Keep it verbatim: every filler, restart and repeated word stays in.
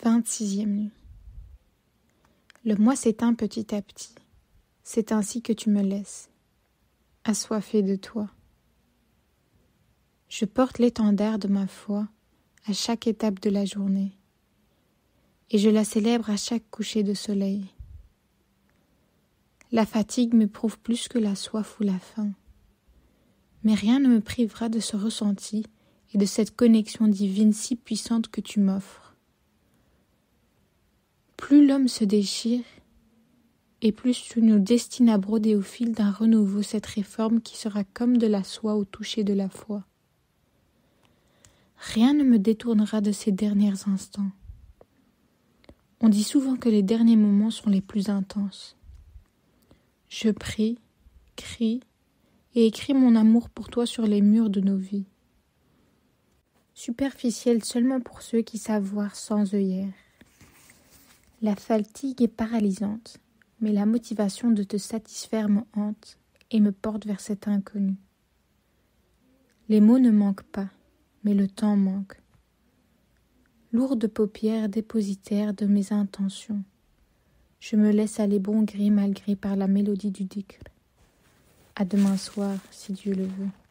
vingt-sixième nuit. Le mois s'éteint petit à petit. C'est ainsi que tu me laisses, assoiffé de toi. Je porte l'étendard de ma foi à chaque étape de la journée, et je la célèbre à chaque coucher de soleil. La fatigue m'éprouve plus que la soif ou la faim, mais rien ne me privera de ce ressenti et de cette connexion divine si puissante que tu m'offres. Plus l'homme se déchire, et plus tu nous destines à broder au fil d'un renouveau cette réforme qui sera comme de la soie au toucher de la foi. Rien ne me détournera de ces derniers instants. On dit souvent que les derniers moments sont les plus intenses. Je prie, crie et écris mon amour pour toi sur les murs de nos vies. Superficiel seulement pour ceux qui savent voir sans œillères. La fatigue est paralysante, mais la motivation de te satisfaire me hante et me porte vers cet inconnu. Les mots ne manquent pas, mais le temps manque. Lourde paupière dépositaire de mes intentions, je me laisse aller bon gré mal gré par la mélodie du dhikr. À demain soir, si Dieu le veut.